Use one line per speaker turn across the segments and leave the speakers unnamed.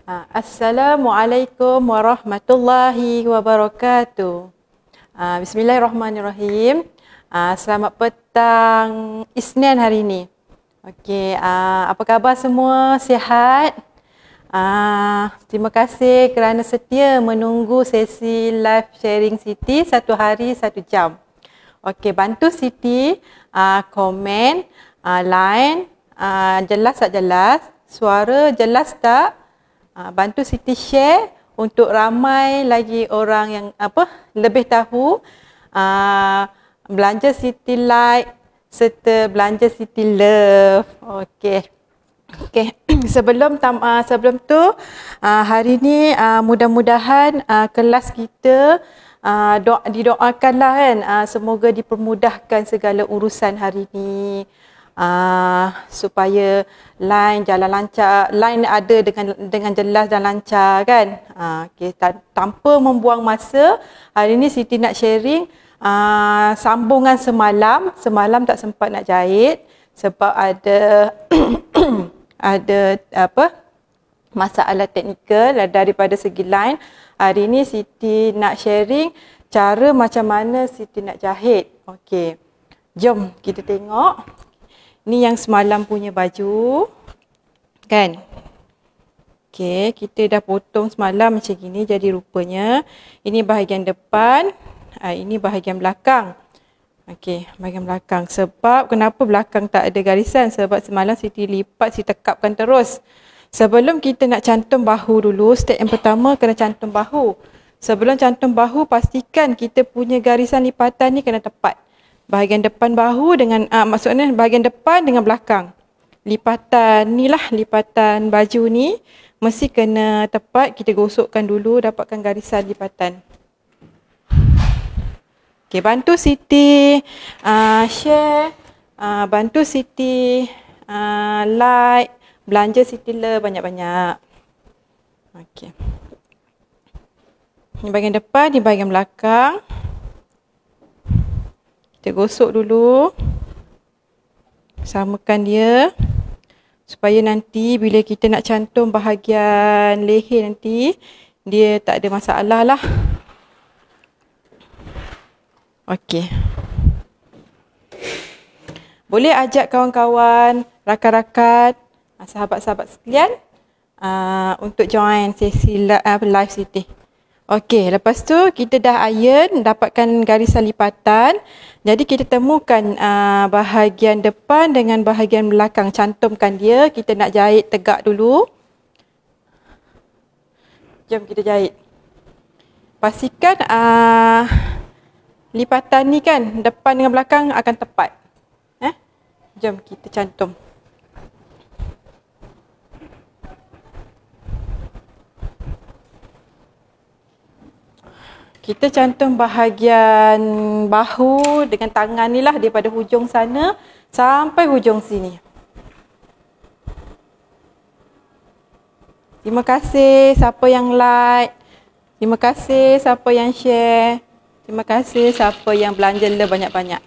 Assalamualaikum warahmatullahi wabarakatuh. Bismillahirrahmanirrahim. Selamat petang Isnin hari ini. Okey, apa khabar semua? Sihat? Terima kasih kerana setia menunggu sesi live sharing Siti 1 hari 1 jam. Okey, bantu Siti komen, line, jelas tak jelas? Suara jelas tak? Bantu Siti share untuk ramai lagi orang yang lebih tahu. Belanja Siti like serta belanja Siti love. Okey. Sebelum tu hari ni mudah-mudahan kelas kita didoakanlah kan, semoga dipermudahkan segala urusan hari ni. Supaya line jalan lancar, line ada dengan jelas dan lancar kan. Okay, tanpa membuang masa, hari ni Siti nak sharing sambungan semalam tak sempat nak jahit sebab ada masalah teknikal daripada segi line. Hari ni Siti nak sharing cara macam mana Siti nak jahit. Okey, jom kita tengok. Ni yang semalam punya baju. Kan? Okey, kita dah potong semalam macam gini jadi rupanya. Ini bahagian depan, ini bahagian belakang. Okey, bahagian belakang. Sebab kenapa belakang tak ada garisan? Sebab semalam Siti lipat, Siti tekapkan terus. Sebelum kita nak cantum bahu dulu, step yang pertama kena cantum bahu. Sebelum cantum bahu, pastikan kita punya garisan lipatan ni kena tepat. Bahagian depan bahu dengan maksudnya bahagian depan dengan belakang. Lipatan baju ni mesti kena tepat. Kita gosokkan dulu dapatkan garisan lipatan. Okey, bantu Siti share, bantu Siti like, belanja Siti love banyak-banyak. Okey. Ni bahagian depan, ni bahagian belakang. Kita gosok dulu. Samakan dia. Supaya nanti bila kita nak cantum bahagian leher nanti, dia tak ada masalah lah. Okey. Boleh ajak kawan-kawan, rakan-rakan, sahabat-sahabat sekalian untuk join sesi live Siti. Okey, lepas tu kita dah iron, dapatkan garisan lipatan. Jadi kita temukan bahagian depan dengan bahagian belakang, cantumkan dia. Kita nak jahit tegak dulu. Jom kita jahit. Pastikan lipatan ni kan, depan dengan belakang akan tepat. Jom kita cantum. Kita cantum bahagian bahu dengan tangan ni lah, daripada hujung sana sampai hujung sini. Terima kasih siapa yang like. Terima kasih siapa yang share. Terima kasih siapa yang belanja banyak-banyak.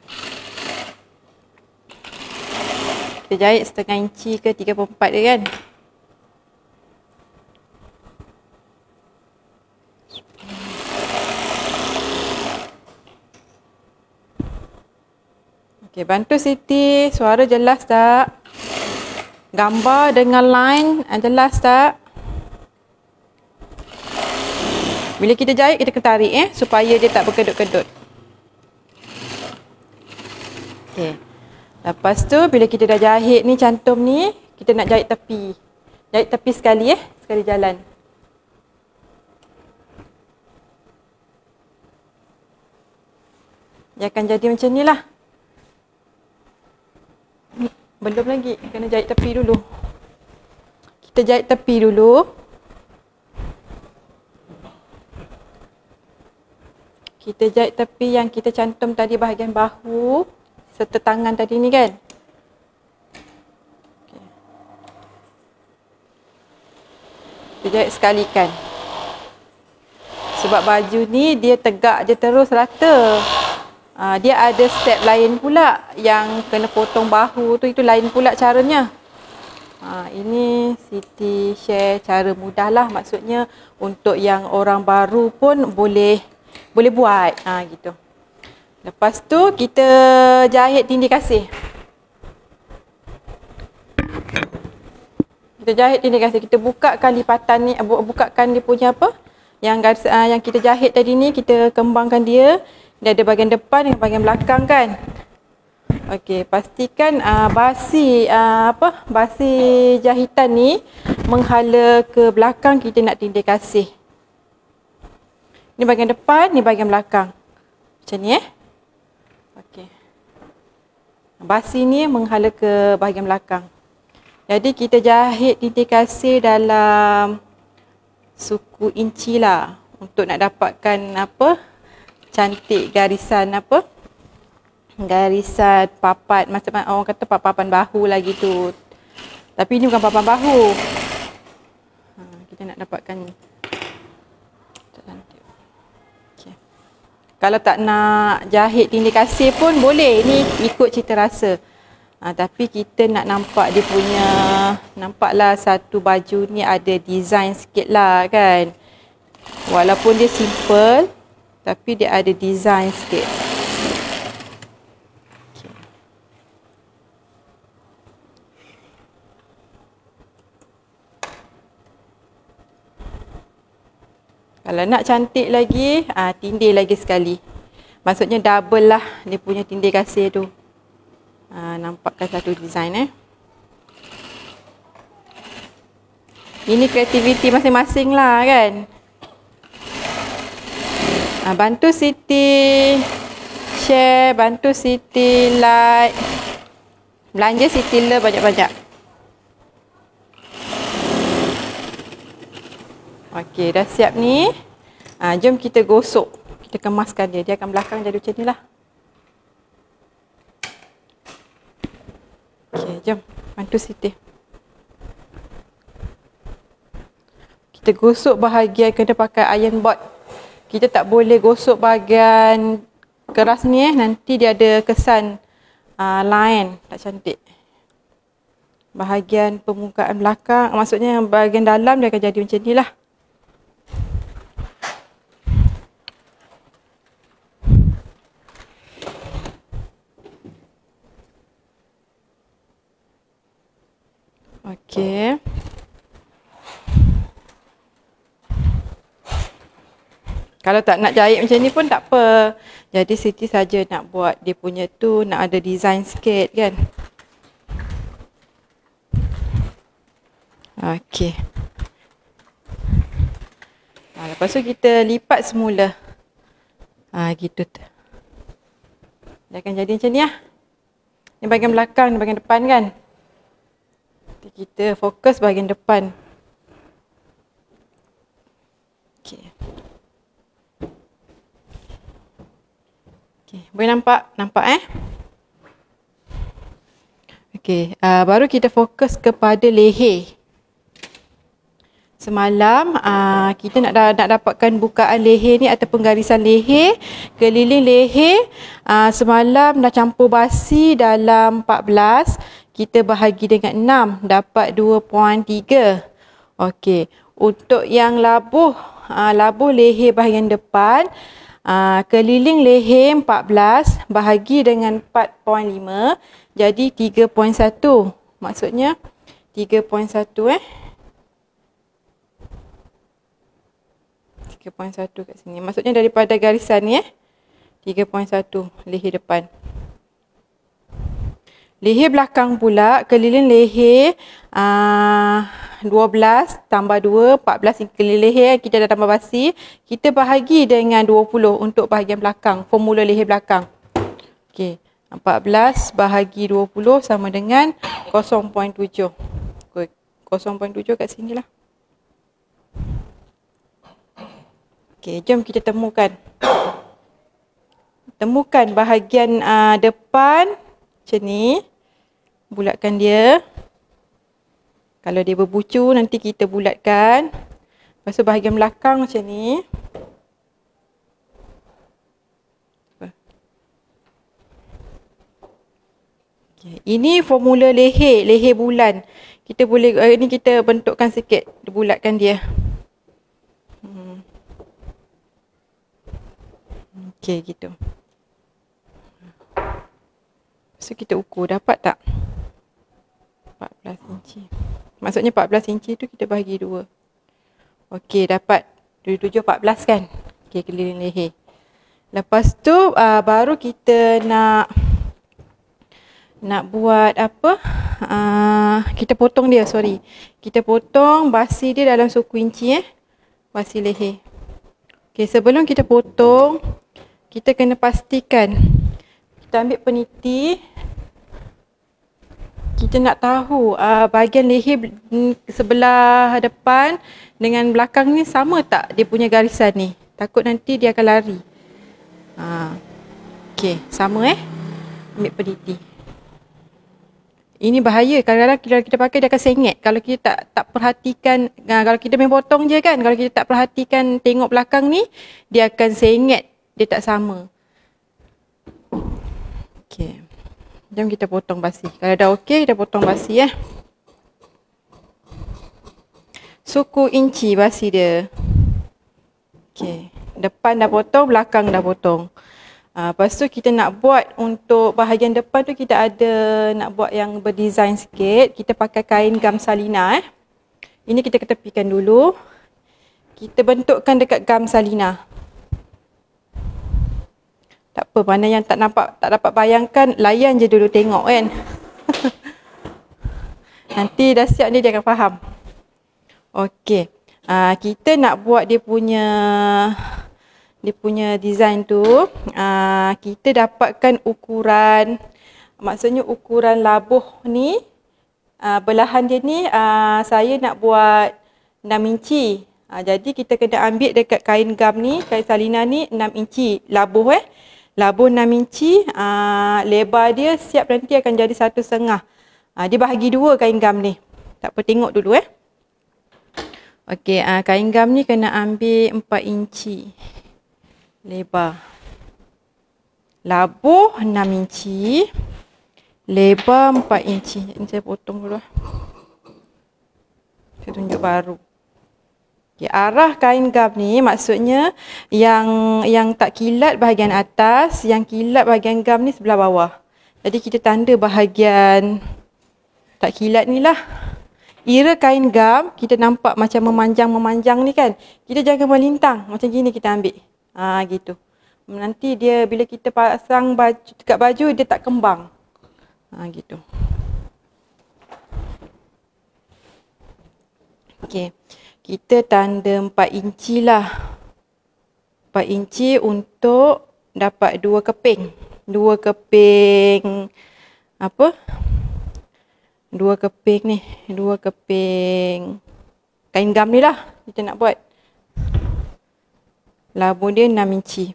Kita jahit 1/2 inci ke 3/4 dia kan. Okey, bantu Siti, suara jelas tak? Gambar dengan line jelas tak? Bila kita jahit, kita kena tarik supaya dia tak berkedut-kedut. Okey. Lepas tu bila kita dah jahit ni, cantum ni, kita nak jahit tepi. Jahit tepi sekali sekali jalan. Dia akan jadi macam ni lah. Belum lagi, kena jahit tepi dulu. Kita jahit tepi dulu. Kita jahit tepi yang kita cantum tadi bahagian bahu serta tangan tadi ni kan. Okay. Kita jahit sekalikan. Sebab baju ni dia tegak je terus rata. Dia ada step lain pula yang kena potong bahu tu, itu lain pula caranya. Ini Siti share cara mudah lah, maksudnya untuk yang orang baru pun boleh buat. Gitu. Lepas tu kita jahit tindih kasih. Kita jahit tindih kasih. Kita bukakan lipatan ni, bukakan dia punya apa? Yang garis yang kita jahit tadi ni, kita kembangkan dia. Dia ada bahagian depan dan bahagian belakang kan. Okey, pastikan basi jahitan ni menghala ke belakang kita nak tindih kasih. Ni bahagian depan, ni bahagian belakang. Macam ni Okey. Basi ni menghala ke bahagian belakang. Jadi kita jahit tindih kasih dalam suku inci lah untuk nak dapatkan cantik garisan garisan papat, macam orang kata papan bahu lah gitu. Tapi ni bukan papan bahu. Kita nak dapatkan ni. Okay. Kalau tak nak jahit tindih kasih pun boleh. Ni ikut cita rasa. Tapi kita nak nampak dia punya, nampaklah satu baju ni ada design sikit lah kan. Walaupun dia simple, tapi dia ada design sikit. Kalau nak cantik lagi, tindih lagi sekali. Maksudnya double lah dia punya tindih kasih tu. Nampakkan satu design Ini kreativiti masing-masing lah kan. Bantu Siti share, bantu Siti like. Belanja Siti Le banyak-banyak. Okey, dah siap ni. Jom kita gosok. Kita kemaskan dia. Dia akan belakang jadi macam ni lah. Okey, jom. Bantu Siti. Kita gosok bahagian kena pakai iron board. Kita tak boleh gosok bahagian keras ni nanti dia ada kesan line. Tak cantik. Bahagian permukaan belakang, maksudnya bahagian dalam dia akan jadi macam ni lah. Okey. Kalau tak nak jahit macam ni pun tak apa. Jadi Siti saja nak buat dia punya tu, nak ada design sikit kan. Okey. Lepas tu kita lipat semula. Gitu tu. Dia akan jadi macam ni lah. Ni bahagian belakang, ni bahagian depan kan. Kita fokus bahagian depan. Okey. Okey, boleh nampak? Nampak Okey, baru kita fokus kepada leher. Semalam kita nak dapatkan bukaan leher ni ataupun garisan leher, keliling leher. Semalam dah campur basi dalam 14. Kita bahagi dengan 6, dapat 2.3. Okey, untuk yang labuh leher bahagian depan, keliling leher 14 bahagi dengan 4.5, jadi 3.1. Maksudnya 3.1 3.1 kat sini. Maksudnya daripada garisan ni 3.1 leher depan. Leher belakang pula, keliling leher 12 tambah 2, 14 keliling leher, kita dah tambah basi. Kita bahagi dengan 20 untuk bahagian belakang, formula leher belakang. Okey, 14 bahagi 20 sama dengan 0.7. 0.7 kat sini lah. Okey, jom kita temukan. Temukan bahagian depan macam ni. Bulatkan dia. Kalau dia berbucu nanti kita bulatkan. Lepas tu bahagian belakang macam ni. Okay. Ini formula leher bulan. Kita boleh, ini kita bentukkan sikit, bulatkan dia. Okey, gitu. So, kita ukur, dapat tak? 14 inci. Maksudnya 14 inci tu kita bahagi 2. Okey, dapat. 7, 14 kan? Okey, keliling leher. Lepas tu, baru kita nak buat apa? Kita potong dia, sorry. Kita potong basi dia dalam suku inci basi leher. Okey, sebelum kita potong, kita kena pastikan kita ambil peniti. Kita nak tahu bahagian leher sebelah depan dengan belakang ni sama tak dia punya garisan ni. Takut nanti dia akan lari. Okey, sama ambil peniti. Ini bahaya, kadang-kadang kalau kita pakai dia akan sengit. Kalau kita tak perhatikan, kalau kita main potong je kan, kalau kita tak perhatikan tengok belakang ni, dia akan sengit, dia tak sama. Okey. Jom kita potong basi. Kalau dah okey, kita potong basi Suku inci basi dia. Okey. Depan dah potong, belakang dah potong. Lepas tu kita nak buat untuk bahagian depan tu kita ada nak buat yang berdesign sikit. Kita pakai kain gam salina Ini kita ketepikan dulu. Kita bentukkan dekat gam salina. Tak apa, mana yang tak dapat bayangkan, layan je dulu tengok kan. Nanti dah siap dia akan faham. Okey. Kita nak buat dia punya design tu, kita dapatkan ukuran, maksudnya ukuran labuh ni, belahan dia ni saya nak buat 6 inci. Jadi kita kena ambil dekat kain gam ni, kain salina ni 6 inci labuh labuh 6 inci, lebar dia siap nanti akan jadi 1,5. Dia bahagi 2 kain gam ni. Tak apa, tengok dulu Okey, kain gam ni kena ambil 4 inci lebar. Labuh 6 inci, lebar 4 inci. Ini saya potong dulu Saya tunjuk baru. Okay, arah kain gam ni maksudnya yang tak kilat bahagian atas, yang kilat bahagian gam ni sebelah bawah. Jadi kita tanda bahagian tak kilat ni lah. Ira kain gam kita nampak macam memanjang ni kan. Kita jangan melintang, macam gini kita ambil. Gitu. Nanti dia bila kita pasang baju dekat baju dia tak kembang. Gitu. Okey. Kita tanda 4 inci lah. 4 inci untuk dapat 2 keping. 2 keping apa? 2 keping ni. 2 keping kain gam ni lah kita nak buat. Labuh dia 6 inci.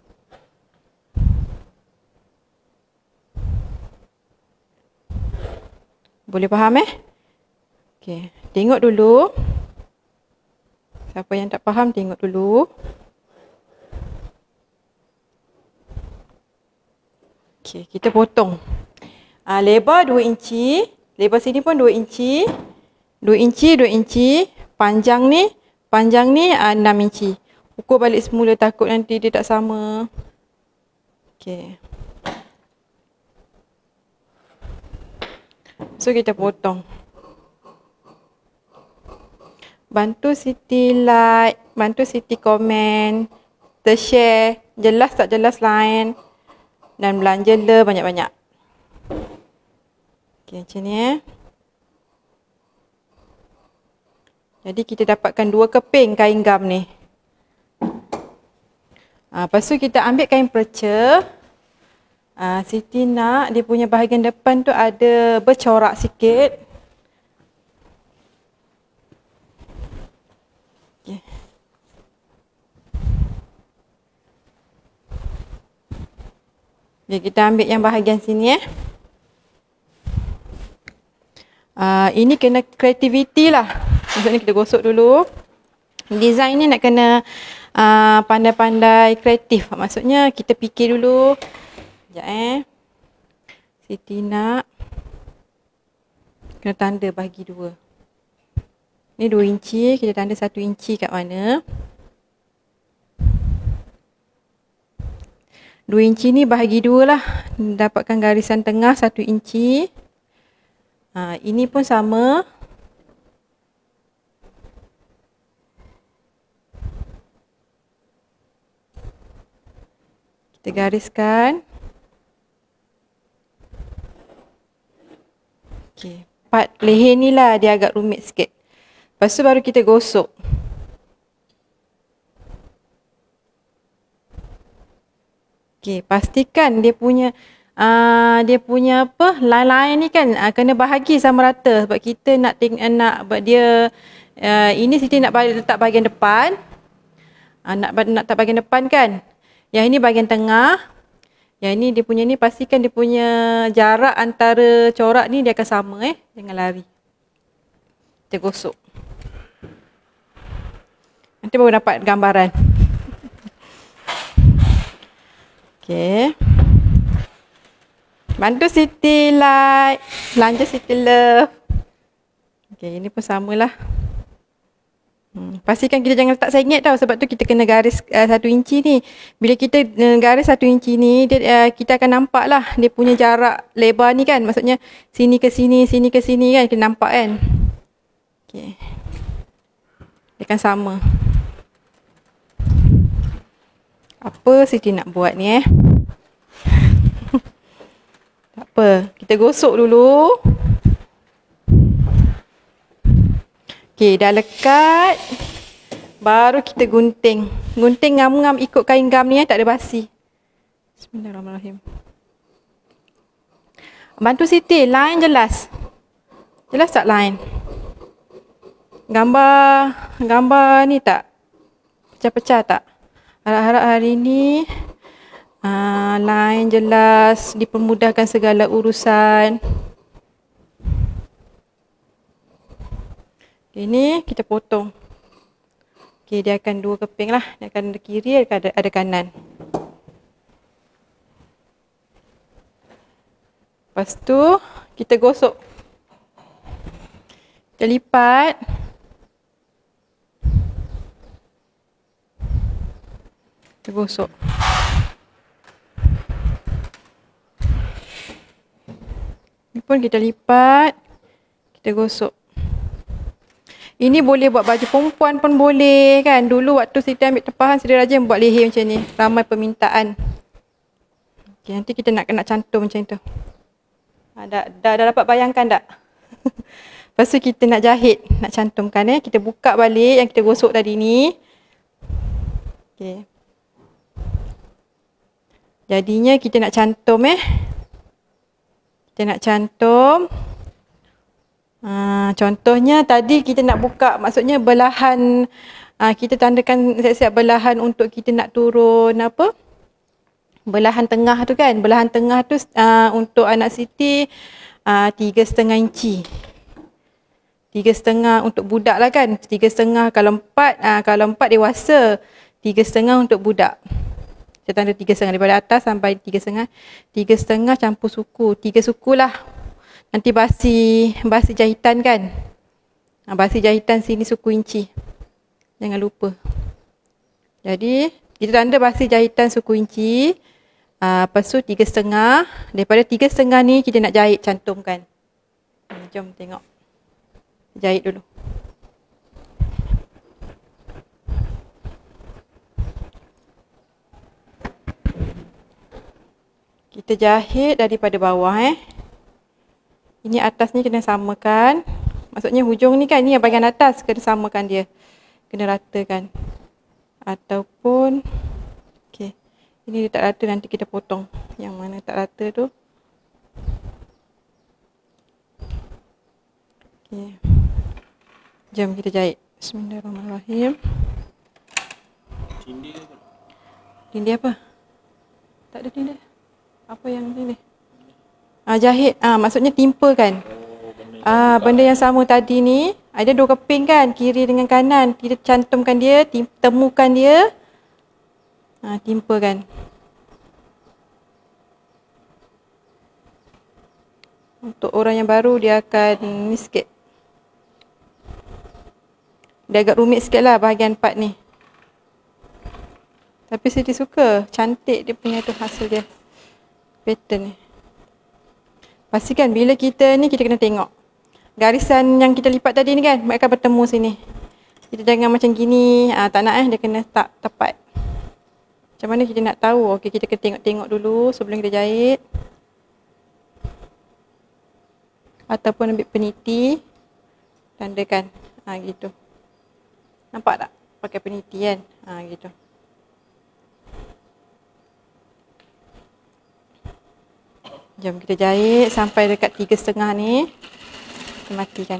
Boleh faham Okey. Tengok dulu. Siapa yang tak faham tengok dulu. Okey, kita potong. Lebar 2 inci. Lebar sini pun 2 inci. 2 inci, 2 inci. Panjang ni 6 inci. Ukur balik semula, takut nanti dia tak sama. Okey. So kita potong. Bantu Siti like, bantu Siti komen, share, jelas tak jelas lain. Dan belanja le banyak-banyak. Okey, macam ni Jadi kita dapatkan 2 keping kain gam ni. Lepas tu kita ambil kain perca. Siti nak dia punya bahagian depan tu ada bercorak sikit. Okay. Jadi kita ambil yang bahagian sini ini kena kreativiti lah. Maksudnya kita gosok dulu. Design ni nak kena pandai-pandai kreatif. Maksudnya kita fikir dulu. Sekejap Siti nak kena tanda bahagi 2. Ni 2 inci, kita tanda 1 inci kat mana? 2 inci ni bahagi 2 lah. Dapatkan garisan tengah 1 inci. Ini pun sama. Kita gariskan. Okey, part leher ni lah dia agak rumit sikit. Lepas tu baru kita gosok. Okey, pastikan dia punya apa, line-line ni kan kena bahagi sama rata sebab kita nak buat dia ini Siti nak letak bahagian depan. Nak letak bahagian depan kan. Yang ini bahagian tengah. Yang ini dia punya ni, pastikan dia punya jarak antara corak ni dia akan sama jangan lari. Kita gosok. Nanti baru dapat gambaran. Okey. Bantu Siti like, belanja Siti love. Okey, ini pun samalah. Pastikan kita jangan letak sengit tau, sebab tu kita kena garis 1 inci ni. Bila kita garis 1 inci ni, kita akan nampak lah dia punya jarak lebar ni kan. Maksudnya sini ke sini kan, kita nampak kan. Okey. Dia akan sama. Apa Siti nak buat ni Tak apa, kita gosok dulu. Okey, dah lekat. Baru kita gunting. Gunting ngam-ngam ikut kain gam ni tak ada basi. Bismillahirrahmanirrahim. Bantu Siti, line jelas. Jelas tak line? Gambar ni tak? Pecah-pecah tak? Harap-harap hari ni line jelas, dipermudahkan segala urusan. Ini kita potong. Okey, dia akan 2 keping lah. Dia akan ada kiri, ada kanan. Lepas tu, kita gosok. Kita lipat. Kita gosok. Ini pun kita lipat. Kita gosok. Ini boleh buat baju perempuan pun boleh kan. Dulu waktu Siti ambil tepahan, Siti rajin buat leher macam ni. Ramai permintaan. Okay, nanti kita nak cantum macam tu. Dah dapat bayangkan tak? Lepas tu kita nak jahit, nak cantumkan Kita buka balik yang kita gosok tadi ni. Okay. Jadinya kita nak cantum Kita nak cantum. Contohnya tadi kita nak buka, maksudnya belahan, kita tandakan siap-siap belahan untuk kita nak turun apa? Belahan tengah tu kan. Belahan tengah tu untuk anak Siti 3,5 inci. 3,5 untuk budak lah kan. 3,5 kalau 4 dewasa. 3,5 untuk budak. Kita tanda 3,5 daripada atas sampai 3,5. 3,5 campur suku. 3 suku lah. Nanti basi jahitan kan. Basi jahitan sini suku inci. Jangan lupa. Jadi kita tanda basi jahitan suku inci. Lepas tu 3,5. Daripada 3,5 ni kita nak jahit, cantumkan. Jom tengok. Jahit dulu. Kita jahit daripada bawah Ini atas ni kena samakan. Maksudnya hujung ni kan, ni yang bahagian atas kena samakan dia. Kena ratakan. Ataupun okey. Ini dia tak rata, nanti kita potong. Yang mana tak rata tu. Okey. Jom kita jahit. Bismillahirrahmanirrahim. Tindih apa? Tak ada tindih. Apa yang tindih? Jahit, maksudnya timpa kan. Benda yang sama tadi ni, ada 2 keping kan, kiri dengan kanan. Kita cantumkan dia, temukan dia. Timpa kan. Untuk orang yang baru dia akan ni sikit. Dia agak rumit sikit lah bahagian part ni. Tapi Siti suka. Cantik dia punya tu hasil dia. Pattern ni. Pastikan bila kita ni kita kena tengok. Garisan yang kita lipat tadi ni kan, akan bertemu sini. Kita jangan macam gini, tak nak dia kena tak tepat. Macam mana kita nak tahu? Okey, kita kena tengok-tengok dulu sebelum kita jahit. Ataupun ambil peniti. Tandakan. Gitu. Nampak tak? Pakai peniti kan? Gitu. Jom kita jahit sampai dekat 3.5 ni. Kita matikan.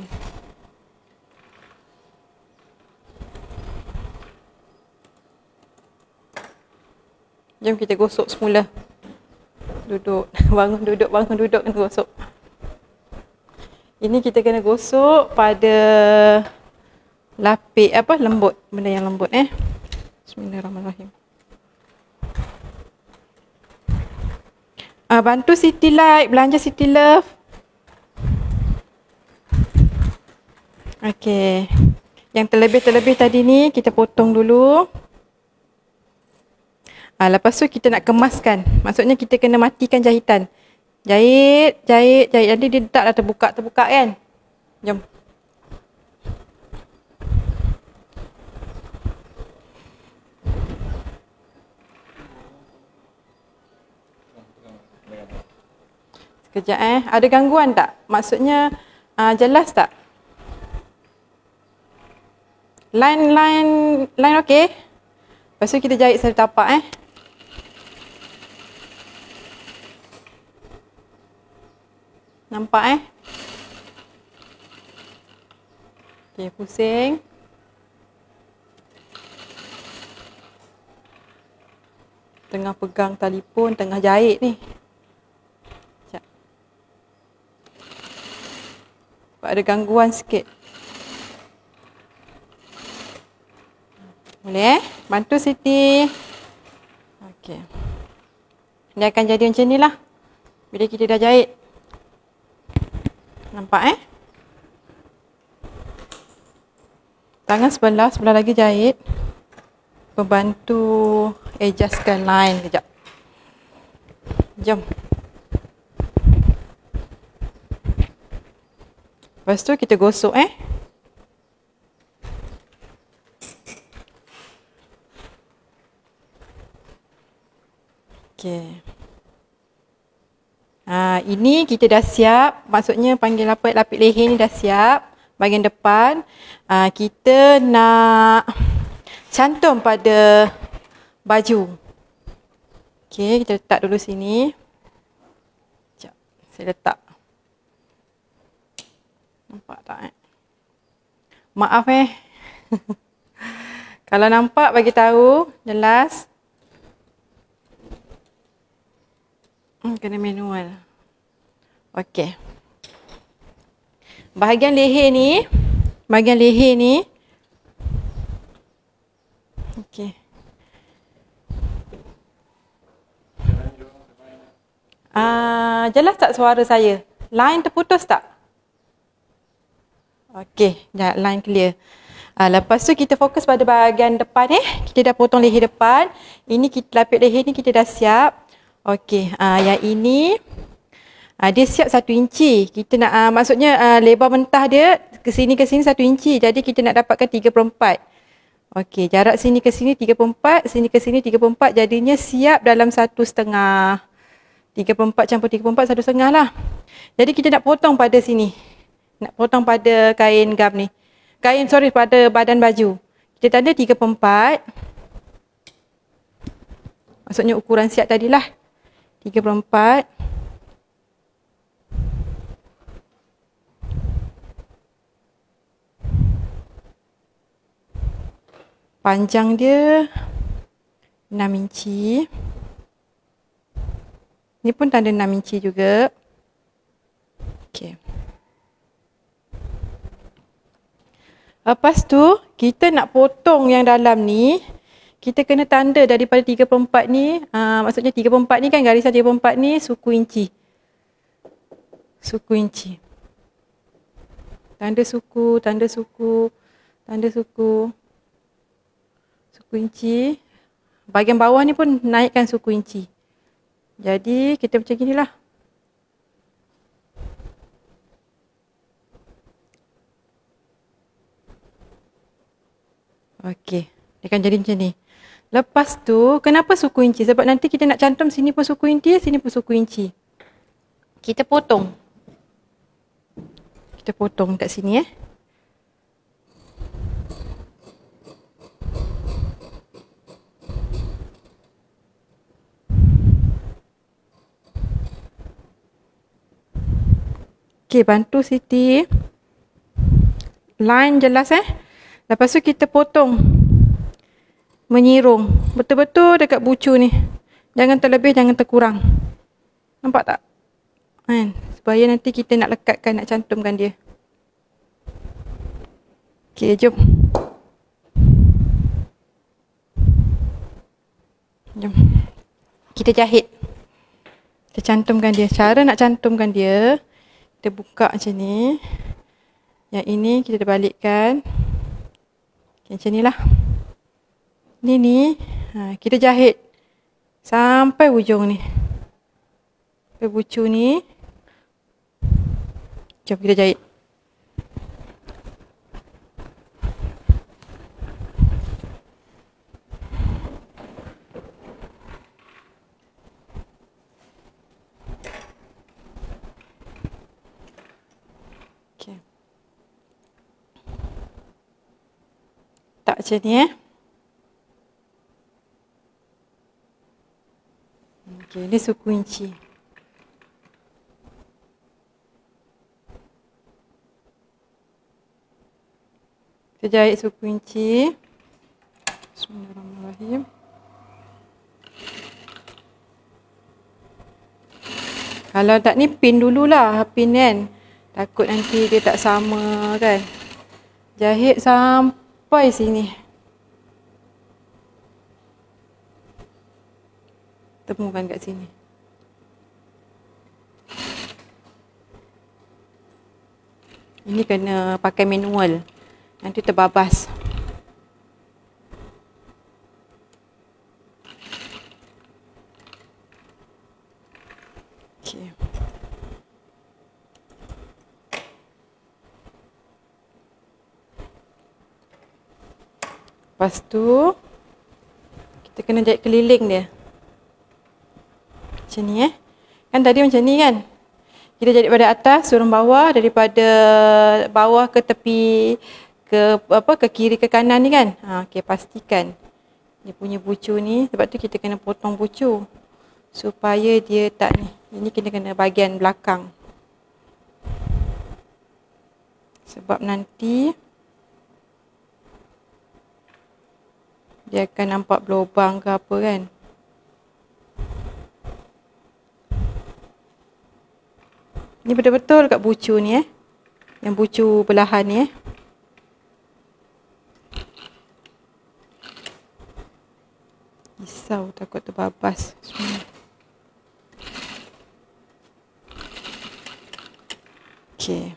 Jom kita gosok semula. Duduk, bangun duduk, kena gosok. Ini kita kena gosok pada lapik lembut, benda yang lembut Bismillahirrahmanirrahim. Bantu Siti like, belanja Siti Love. Okey. Yang terlebih-terlebih tadi ni kita potong dulu. Lepas tu kita nak kemaskan. Maksudnya kita kena matikan jahitan. Jahit. Nanti dia taklah terbuka kan. Jom. Sekejap Ada gangguan tak? Maksudnya jelas tak? Line okey? Lepas tu kita jahit satu tapak Nampak Okey, pusing. Tengah pegang telefon, tengah jahit ni. Sekejap. Sebab ada gangguan sikit. Boleh Bantu Siti. Okey. Dia akan jadi macam ni lah. Bila kita dah jahit. Nampak Tangan sebelah lagi jahit. Membantu adjustkan line kejap. Jom. Lepas tu kita gosok Okey. Ini kita dah siap. Maksudnya panggil lapik leher ni dah siap. Bahagian depan. Kita nak cantum pada baju. Okey, kita letak dulu sini. Sekejap. Saya letak. Nampak tak Maaf Kalau nampak bagi tahu jelas. Kena manual. Okey. Bahagian leher ni. Okey. Jelas tak suara saya? Line terputus tak? Okey, dah line clear. Lepas tu kita fokus pada bahagian depan Kita dah potong leher depan. Ini kita lapik leher ni kita dah siap. Okey, yang ini dia siap 1 inci. Kita nak maksudnya lebar mentah dia ke sini 1 inci. Jadi kita nak dapatkan 3/4. Okey, jarak sini ke sini 3/4, sini ke sini 3/4. Jadinya siap dalam 1/2. 3/4 campur 3/4 1/2 lah. Jadi kita nak potong pada sini. Nak potong pada kain gam ni. Pada badan baju. Kita tanda 3/4. Maksudnya ukuran siap tadilah. 3/4. Panjang dia 6 inci. Ni pun tanda 6 inci juga. Okey. Lepas tu, kita nak potong yang dalam ni. Kita kena tanda daripada 3/4 ni. Maksudnya 3/4 ni kan, garisan 3/4 ni suku inci. suku inci. Tanda suku, tanda suku, tanda suku. Suku inci. Bahagian bawah ni pun naikkan suku inci. Jadi kita macam gini lah. Okey, dia akan jadi macam ni. Lepas tu, kenapa suku inci? Sebab nanti kita nak cantum sini pun suku inci, sini pun suku inci. Kita potong. Kita potong kat sini Okey, bantu Siti. Line jelas Lepas tu kita potong. Menyirung. Betul-betul dekat bucu ni. Jangan terlebih, jangan terkurang. Nampak tak? Kan? Supaya nanti kita nak lekatkan, nak cantumkan dia. Okey, jom. Jom. Kita jahit. Kita cantumkan dia. Cara nak cantumkan dia, kita buka macam ni. Yang ini kita balikkan. Okay, macam ni lah. Ni. Kita jahit. Sampai hujung ni. Sampai bucu ni. Jom kita jahit. Okay. Tak macam ni Okay, ni suku inci. Kita jahit suku inci. Bismillahirrahmanirrahim. Kalau tak ni pin dululah, pin kan. Takut nanti dia tak sama kan. Jahit sampai sini. Temukan kat sini. Ini kena pakai manual. Nanti terbabas. Okey. Lepas tu kita kena jahit keliling dia. Macam ni Kan tadi macam ni kan. Kita jahit daripada atas turun bawah, daripada bawah ke tepi ke kiri ke kanan ni kan. Okey, pastikan dia punya bucu ni, sebab tu kita kena potong bucu supaya dia tak ni. Ini kena bahagian belakang. Sebab nanti dia akan nampak berlubang ke apa kan. Ni betul-betul kat bucu ni Yang bucu belahan ni Risau takut terbabas semua. Okey.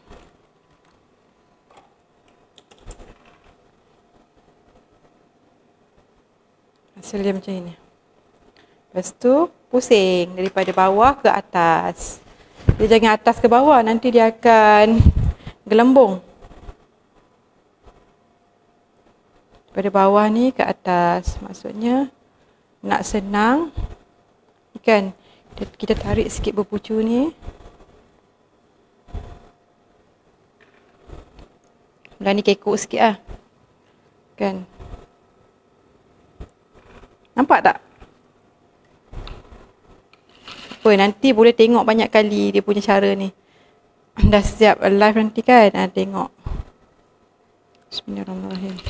Hasil dia macam ini. Lepas tu pusing daripada bawah ke atas. Dia jangan atas ke bawah, nanti dia akan gelembung. Daripada bawah ni ke atas. Maksudnya nak senang kan, kita tarik sikit berpucu ni. Belah ni kekok sikit lah. Kan. Nampak tak? Apa, nanti boleh tengok banyak kali dia punya cara ni. Dah siap live nanti kan? Tengok. Bismillahirrahmanirrahim.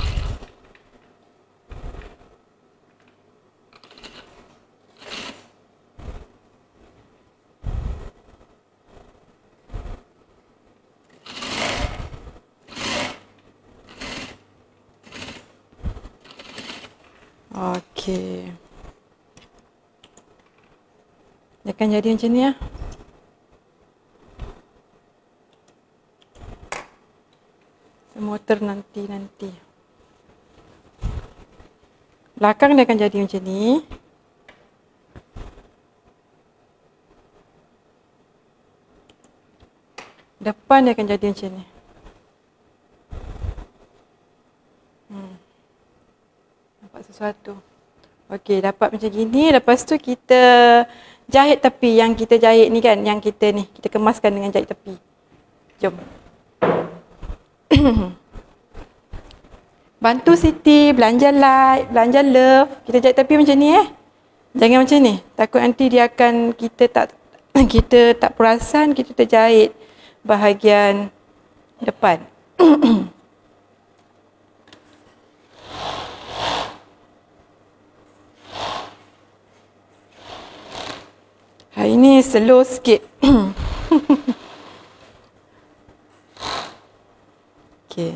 Okey. Dia akan jadi macam ni lah. Semua ternanti-nanti. Belakang dia akan jadi macam ni. Depan dia akan jadi macam ni. Nampak sesuatu. Okey, dapat macam gini. Lepas tu kita jahit tepi yang kita jahit ni kan. Yang kita ni, kita kemaskan dengan jahit tepi. Jom. Bantu Siti, belanja like, belanja love. Kita jahit tepi macam ni Jangan macam ni. Takut nanti dia akan, kita tak perasan, kita terjahit bahagian depan. Hari ni slow sikit. Okey.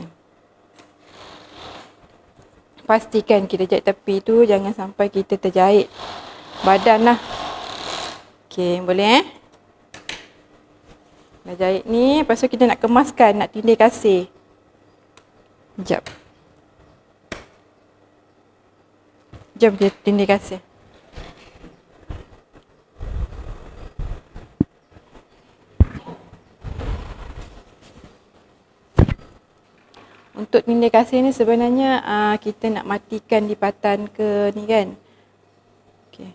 Pastikan kita jahit tepi tu jangan sampai kita terjahit badan lah. Okey, boleh Dah jahit ni, lepas tu kita nak kemaskan, nak tindih kasih. Sekejap. Jom kita tindih kasih. Untuk tindih kasih ni sebenarnya kita nak matikan lipatan ke ni kan. Okey.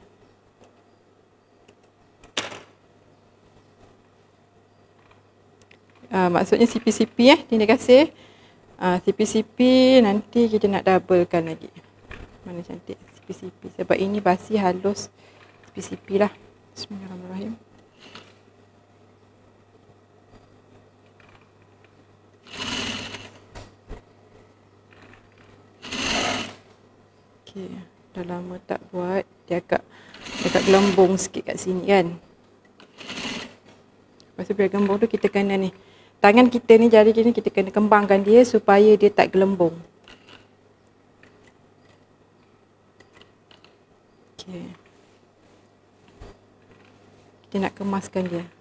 Maksudnya sipi-sipi tindih kasih. Sipi-sipi nanti kita nak doublekan lagi. Mana cantik sipi-sipi. Sebab ini basi halus sipi-sipi lah. Bismillahirrahmanirrahim. Okay. Dah lama tak buat. Dia agak gelembung sikit kat sini kan. Lepas tu biar gelembung tu kita kena ni. Tangan kita ni, jari kita ni kita kena kembangkan dia supaya dia tak gelembung. Okay. Kita nak kemaskan dia.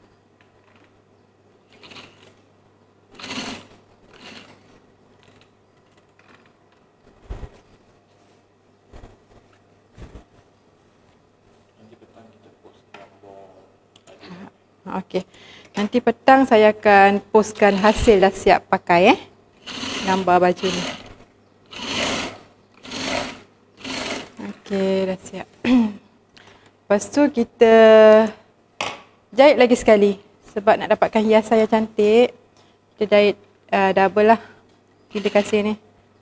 Okey. Nanti petang saya akan postkan hasil dah siap pakai gambar baju ni. Okey, dah siap. Lepas tu kita jahit lagi sekali sebab nak dapatkan hiasan yang cantik. Kita jahit double lah. Kita kasih ni.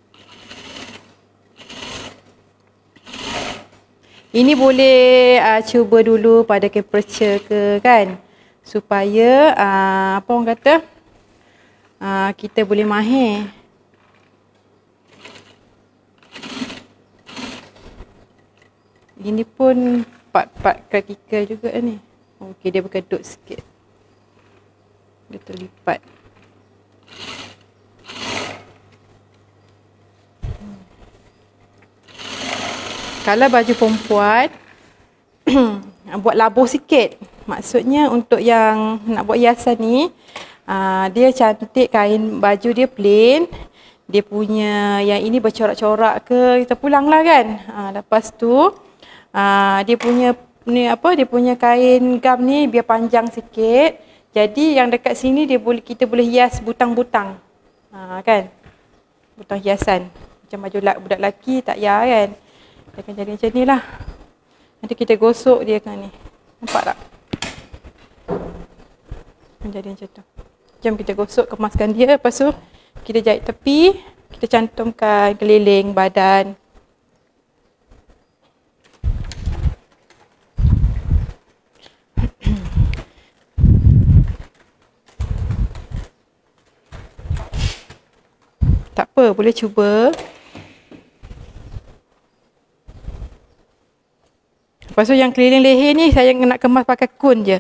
Ini boleh cuba dulu pada temperature ke kan. Supaya apa orang kata kita boleh mahir. Ini pun part-part kritikal juga ni. Okey, dia berkedut sikit. Dia terlipat. Kalau baju perempuan buat labuh sikit. Maksudnya untuk yang nak buat hiasan ni, dia cantik, kain baju dia plain. Dia punya yang ini bercorak-corak ke, kita pulang lah kan. Lepas tu dia punya ni apa, dia punya kain gam ni biar panjang sikit. Jadi yang dekat sini kita boleh hias butang-butang. Kan? Butang hiasan. Macam baju budak lelaki tak payah kan. Dia akan jadi macam ni lah. Nanti kita gosok dia kan ni. Nampak tak? Jadi macam tu. Jom kita gosok, kemaskan dia. Lepas tu kita jahit tepi. Kita cantumkan keliling badan. Tak apa, boleh cuba. Lepas tu yang keliling leher ni saya nak kemas pakai kun je.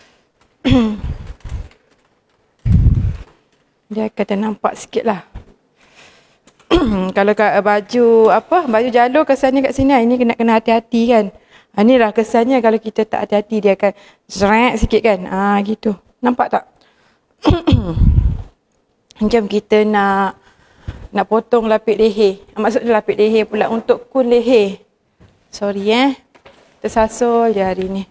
Dia akan ternampak sikit lah. Kalau baju baju jalur kesannya kat sini, ini kena hati-hati kan. Ni lah kesannya kalau kita tak hati-hati dia akan zrek sikit kan. Gitu. Nampak tak? Macam kita nak nak potong lapik leher. Maksudnya lapik leher pula, untuk kun leher. Sorry tersasul je hari ni.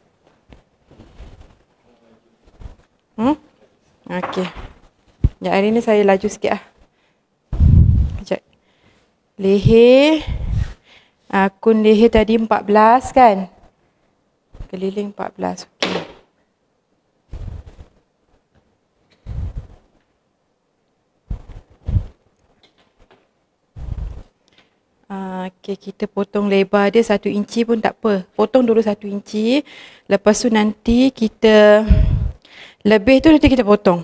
Okey. Ya, hari ni saya laju sikit lah. Sekejap. Leher. Kun leher tadi 14 kan? Keliling 14. Okey. Okey, kita potong lebar dia 1 inci pun tak apa. Potong dulu 1 inci. Lepas tu nanti kita lebih tu nanti kita potong.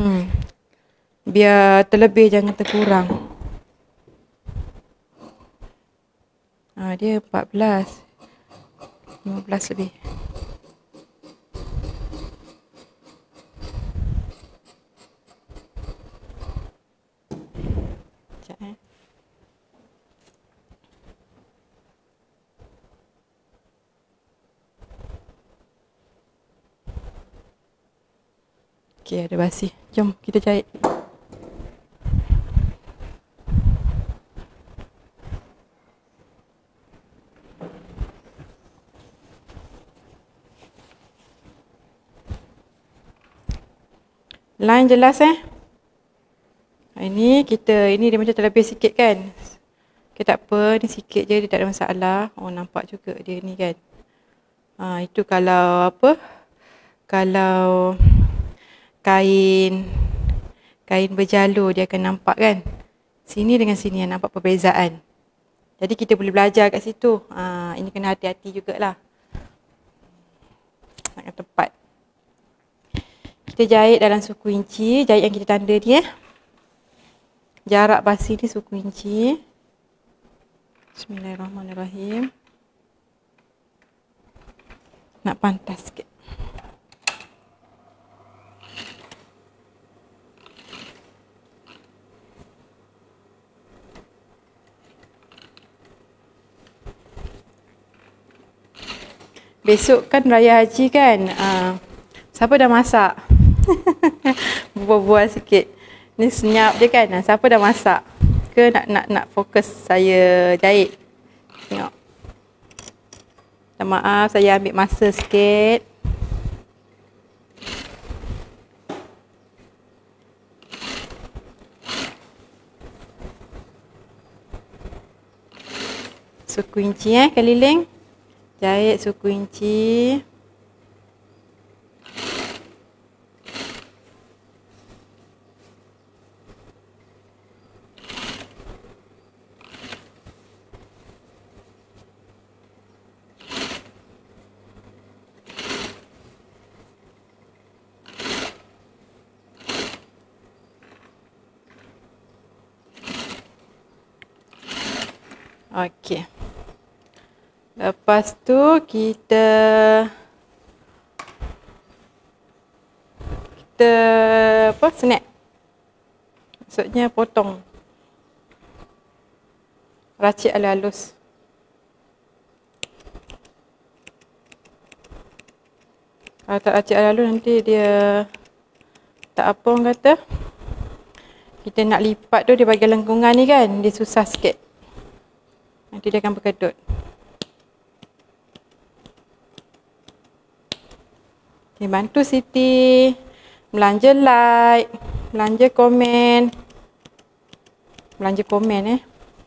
Biar terlebih, jangan terkurang. Dia 14. 15 lebih. Sekejap Okey, ada basi. Jom kita jahit. Line jelas ini dia macam terlebih sikit kan. Okay, tak apa, ni sikit je, dia tak ada masalah. Oh, nampak juga dia ni kan. Itu kalau apa? Kalau kain berjalur dia akan nampak kan. Sini dengan sini yang nampak perbezaan. Jadi kita boleh belajar kat situ. Ini kena hati-hati jugalah. Nak tepat. Kita jahit dalam suku inci, jahit yang kita tanda ni Jarak basi ni suku inci. Bismillahirrahmanirrahim. Nak pantas sikit. Besok kan Raya Haji kan. Siapa dah masak? Bual-bual sikit. Ni senyap je kan. Siapa dah masak? Ke nak fokus saya jahit? Tengok. Minta maaf, saya ambil masa sikit. Suku inci keliling. Jahit suku inci. Okey. Lepas tu kita snap. Maksudnya potong. Racik halus-halus. Kalau tak racik halus nanti dia tak apa orang kata. Kita nak lipat tu dia bagian lengkungan ni kan, dia susah sikit. Nanti dia akan berkedut. Okay, bantu Siti. Belanja like. Belanja komen. Belanja komen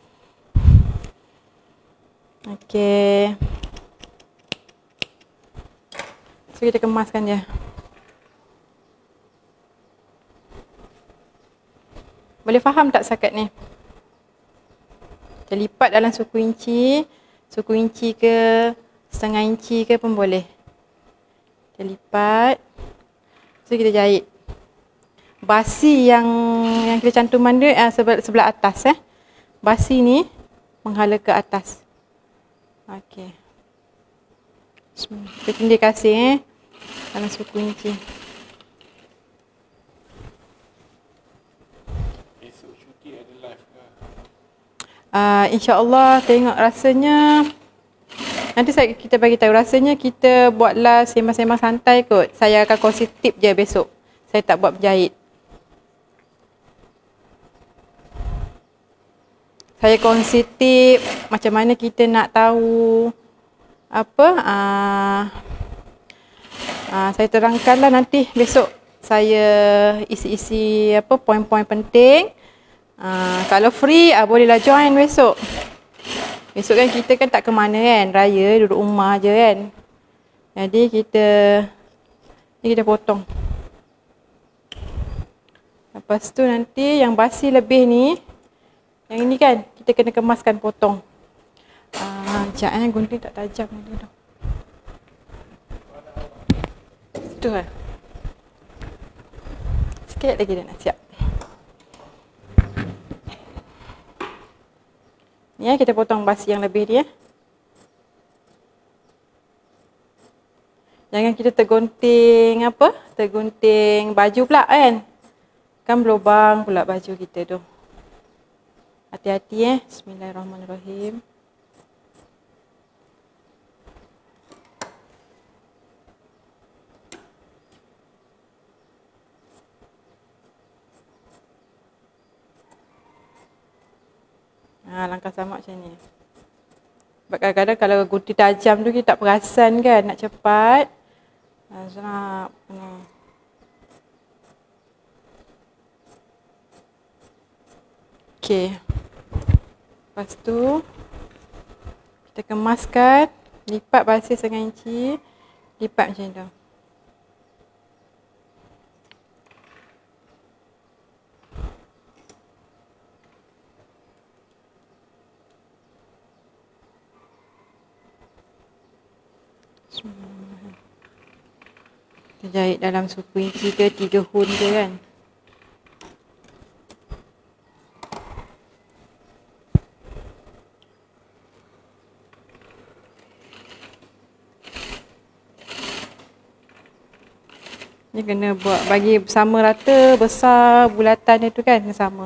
Okey. So kita kemaskan je. Boleh faham tak sakat ni? Kita lipat dalam suku inci. Suku inci ke setengah inci ke pun boleh. Kita lipat. So kita jahit. Basi yang kita cantuman dia sebelah atas Basi ni menghala ke atas. Okey. Bismillah. Kita indikasi dalam suku inci.
Esok cuti ada live ke?
InsyaAllah tengok rasanya nanti kita bagi tahu. Rasanya kita buatlah sembang-sembang santai kot. Saya akan kongsi tip je besok. Saya tak buat berjahit. saya kongsi tip macam mana kita nak tahu apa. Saya terangkanlah nanti besok saya isi-isi apa poin-poin penting. Kalau free bolehlah join besok. Besok kan kita kan tak ke mana kan, raya duduk rumah je kan. Jadi kita potong. Lepas tu nanti yang basi lebih ni, yang ini kan kita kena kemaskan potong. Sekejap gunting tak tajam ni dah. Situ lah. Sikit lagi dah nak siap. Ni kita potong basi yang lebih dia. Jangan kita tergunting apa? Tergunting baju pula kan. Kan berlubang pula baju kita tu. Hati-hati Bismillahirrahmanirrahim. Langkah sama macam ni. Sebab kadang-kadang kalau gunting tajam tu kita tak perasan kan, nak cepat. Senap. Okey. Lepas tu kita kemaskan, lipat basi 1/2 inci, lipat macam tu. Kita jahit dalam 10 inci ke 3 hun ke kan. Ni kena buat bagi sama rata, besar bulatan dia tu kan kena sama.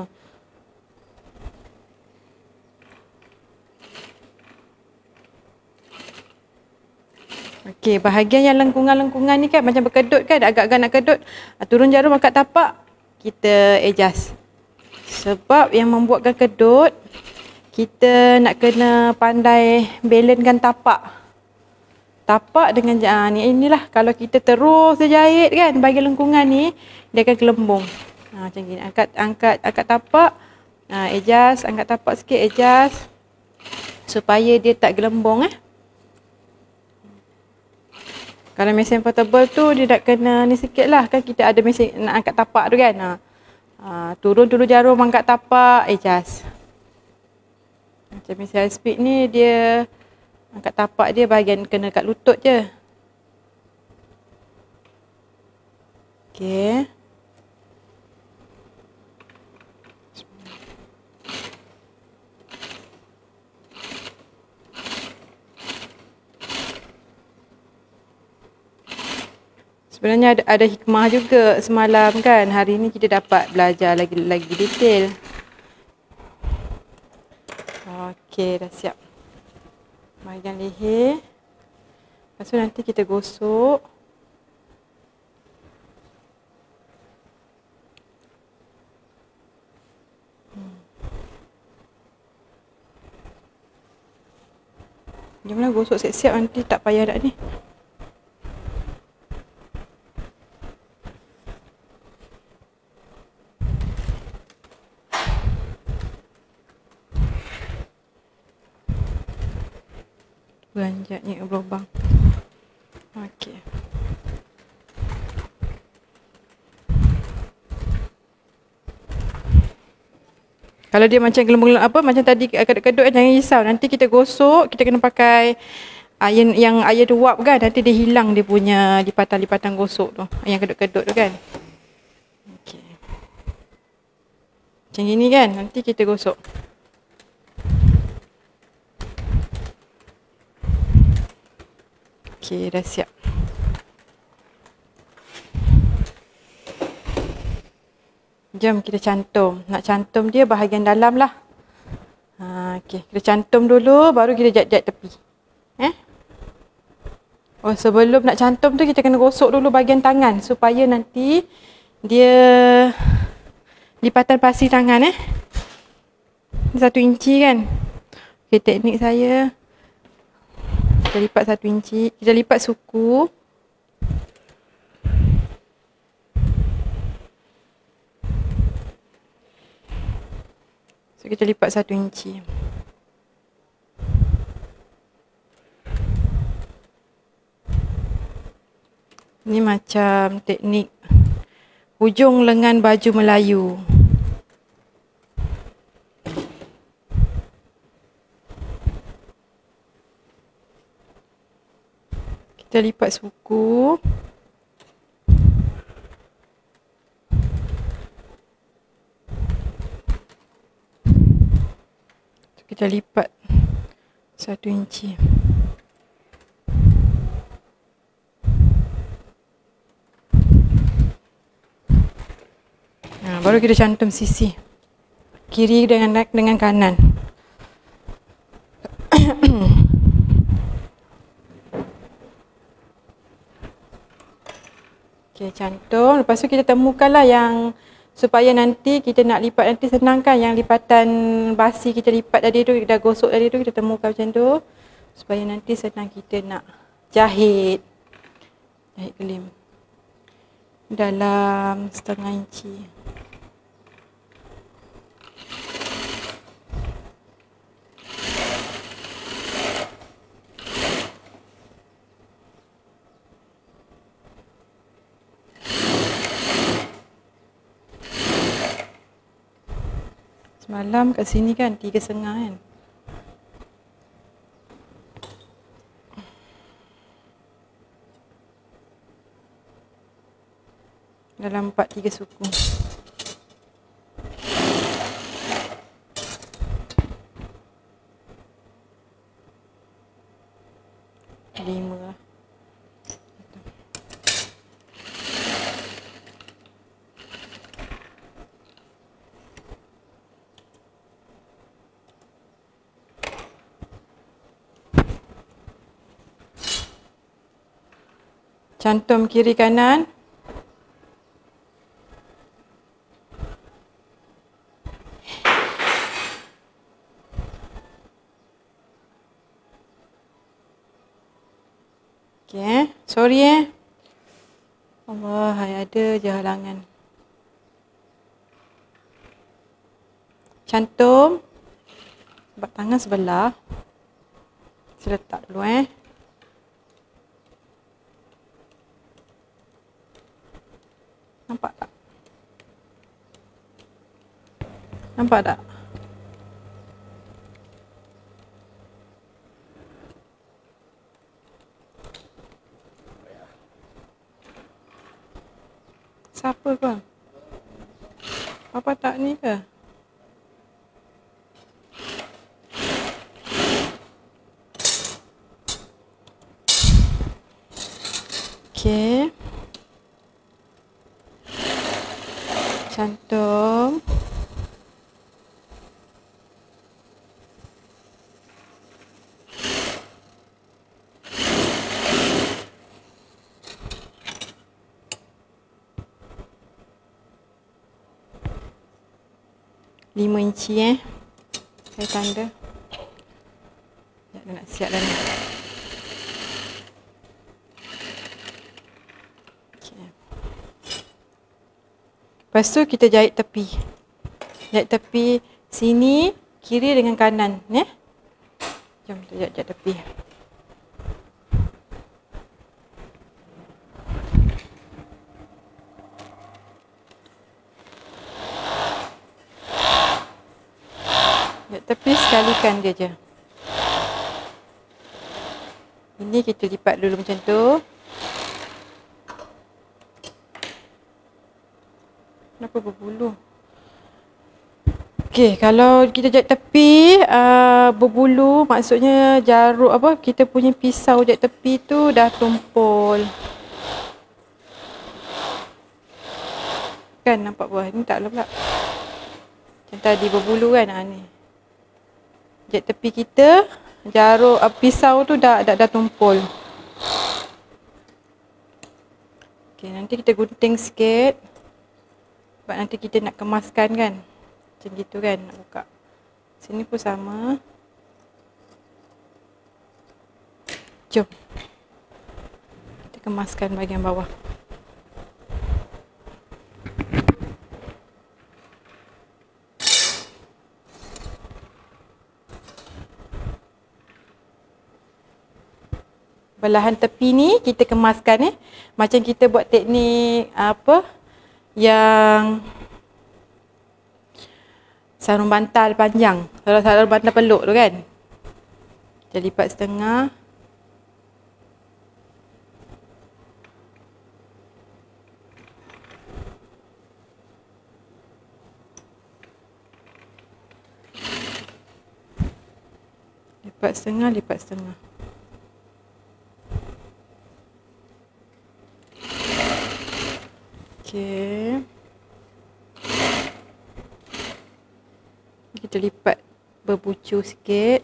Okey, bahagian yang lengkungan-lengkungan ni kan macam berkedut kan, agak-agak nak kedut. Turun jarum angkat tapak, kita adjust. Sebab yang membuatkan kedut, kita nak kena pandai balancekan tapak. Tapak dengan inilah kalau kita terus jahit kan bagi lengkungan ni, dia akan gelembung. Macam gini, angkat tapak, adjust, angkat tapak sikit, adjust supaya dia tak gelembung Kalau mesin portable tu dia nak kena ni sikit lah kan, kita ada mesin nak angkat tapak tu kan. Turun dulu jarum angkat tapak, adjust. Macam mesin high speed ni dia angkat tapak dia bahagian kena kat lutut je. Okey. Sebenarnya ada hikmah juga semalam kan. Hari ni kita dapat belajar lagi detail. Okey, dah siap. Bahagian leher. Lepas tu nanti kita gosok. Jomlah gosok siap-siap, nanti tak payah dah ni. Beranjaknya berlubang. Okey. Kalau dia macam gelembung apa macam tadi kedut-kedut jangan risau. Nanti kita gosok, kita kena pakai yang air uap kan. Nanti dia hilang dia punya lipatan-lipatan gosok tu. Yang kedut-kedut tu kan. Okey. Macam gini kan. Nanti kita gosok. Okey, dah siap. Jom kita cantum. Nak cantum dia bahagian dalam lah. Okey, kita cantum dulu baru kita jat-jat tepi. Sebelum nak cantum tu kita kena gosok dulu bahagian tangan supaya nanti dia lipatan pasi tangan Ni 1 inci kan. Okay, teknik saya. Kita lipat 1 inci. Kita lipat suku. So, kita lipat 1 inci. Ni macam teknik hujung lengan baju Melayu. Kita lipat suku. Kita lipat 1 inci. Baru kita cantum sisi kiri dengan kanan. Okey, cantum. Lepas tu kita temukanlah yang supaya nanti kita nak lipat nanti senang kan, yang lipatan basi kita lipat tadi tu, dah gosok tadi tu, kita temukan macam tu supaya nanti senang kita nak jahit kelim dalam 1/2 inci. Semalam kat sini kan 3,5 kan. Dalam 4-3 suku. Lima lah. Cantum kiri kanan. Okey, sorry Allah, ada je halangan. Cantum. Sebab tangan sebelah. Saya letak dulu Nampak tak? Nampak tak? Siapa kau? Apa tak ni ke? Okey. Cantum. Lima inci saya tanda. Ya, dah nak siap dah ni. Okay. Lepas tu kita jahit tepi. Jahit tepi sini, kiri dengan kanan. Jom kita jahit tepi. Tapi sekalikan dia je. Ini kita lipat dulu macam tu. Kenapa berbulu? Okey, kalau kita jahit tepi berbulu, maksudnya jaruk apa, kita punya pisau jahit tepi tu dah tumpul. Kan nampak buah ni tak pula. Macam tadi berbulu kan ni. Jahit tepi kita, jaruk pisau tu dah tumpul. Okey, nanti kita gunting sikit. Sebab nanti kita nak kemaskan kan. Macam gitu kan, nak buka Sini pun sama. Jom. Kita kemaskan bahagian bawah. Belahan tepi ni kita kemaskan macam kita buat teknik apa yang sarung bantal panjang. Kalau sarung bantal peluk tu kan. Kita lipat setengah. Lipat setengah, lipat setengah. Okey. Kita lipat berbucu sikit.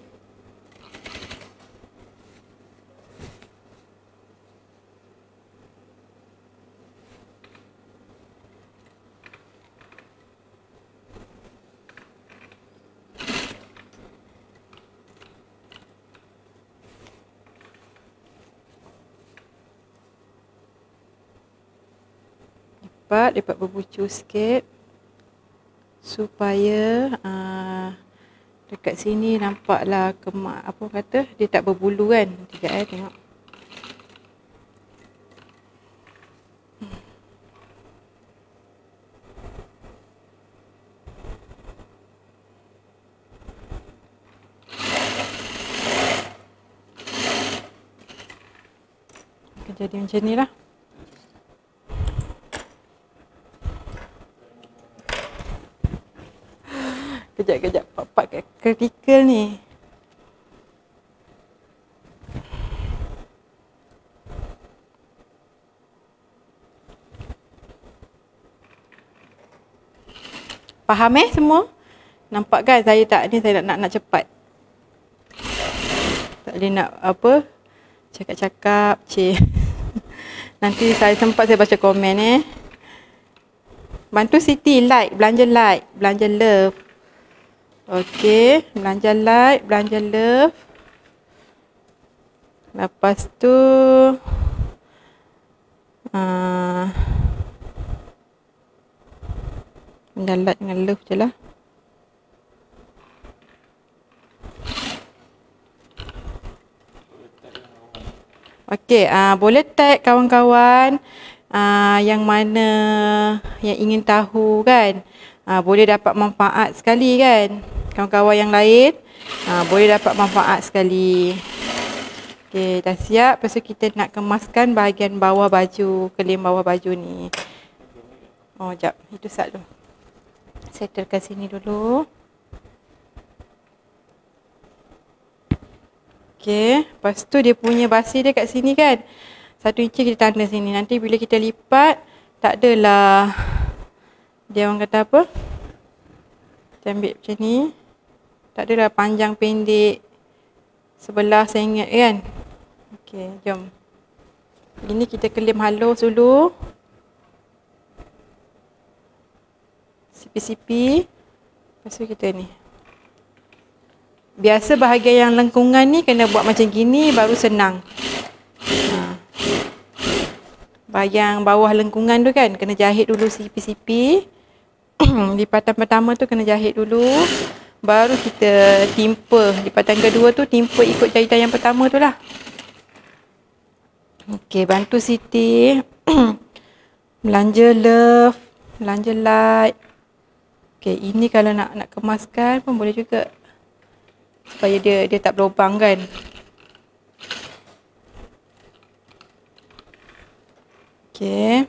Lipat berbucu sikit supaya dekat sini nampaklah kemak apa kata dia tak berbulu kan. Sekejap tengok. Akan jadi macam ni lah. Kejap, part kritikal ni. Faham semua? Nampak kan saya nak cepat. Tak boleh nak apa cakap-cakap, Nanti saya sempat saya baca komen Bantu Siti belanja love. Okey, belanja love. Lepas tu belanja dengan love je lah. Okey, boleh tag kawan-kawan yang mana yang ingin tahu kan. Boleh dapat manfaat sekali kan. Kawan-kawan yang lain boleh dapat manfaat sekali. Okey, dah siap. Lepas tu kita nak kemaskan bahagian bawah baju, kelim bawah baju ni. Oh, jap. Itu sat dulu. Settlekan sini dulu. Okey, lepas tu dia punya basi dia kat sini kan. 1 inci kita tanda sini. Nanti bila kita lipat, tak adalah dia orang kata apa? Kita ambil macam ni. Tak adalah panjang pendek sebelah sengit kan. Okey, jom. Ini kita kelim halus dulu. Sipi-sipi. Lepas tu kita ni. Biasa bahagian yang lengkungan ni kena buat macam gini baru senang. Bahagian bawah lengkungan tu kan kena jahit dulu sipi-sipi. Lipatan pertama tu kena jahit dulu. Baru kita timpa. Lipatan kedua tu timpa ikut jahitan yang pertama tu lah. Okey, bantu Siti. Belanja love. Belanja light. Okey, ini kalau nak kemaskan pun boleh juga. Supaya dia tak berlubang kan. Okey.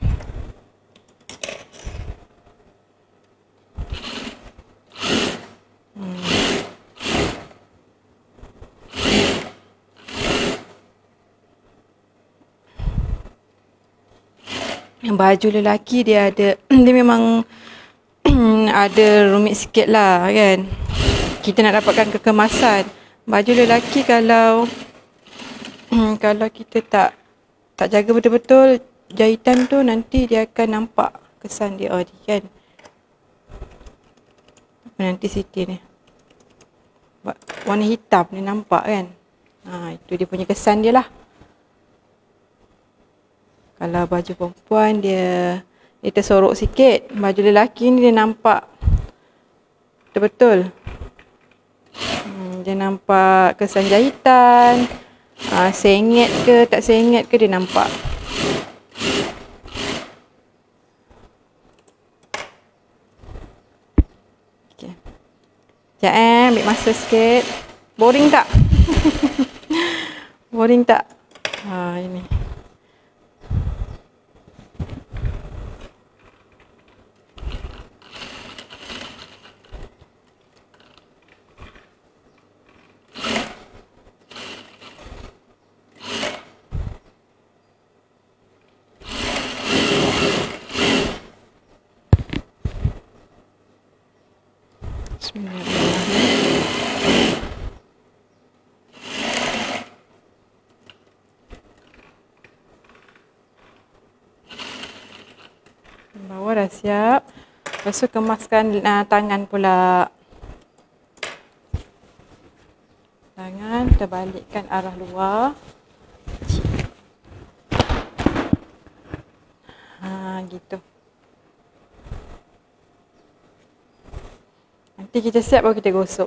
Baju lelaki dia ada dia memang ada rumit sikit lah kan. Kita nak dapatkan kekemasan. Baju lelaki kalau kita tak jaga betul-betul jahitan tu, nanti dia akan nampak kesan dia kan. Nanti Siti ni. warna hitam ni, nampak kan? Itu dia punya kesan dia lah. Kalau baju perempuan dia tersorok sikit. Baju lelaki ni dia nampak betul-betul. Dia nampak kesan jahitan, sengit ke tak sengit ke dia nampak. Okay. Sekejap ambil masa sikit. Boring tak? Boring tak? Ini. Bawah dah siap. Lepas tu kemaskan tangan pula. Tangan kita balikkan arah luar. Gitu. Nanti kita siap baru kita gosok.